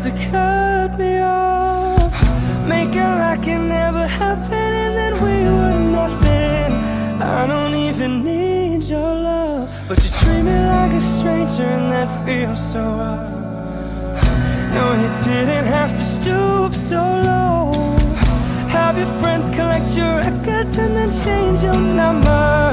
to cut me off, make it like it never happened, and then we were nothing. I don't even need your love, but you treat me like a stranger, and that feels so wrong. No, you didn't have to stoop so low. Have your friends collect your records and then change your number.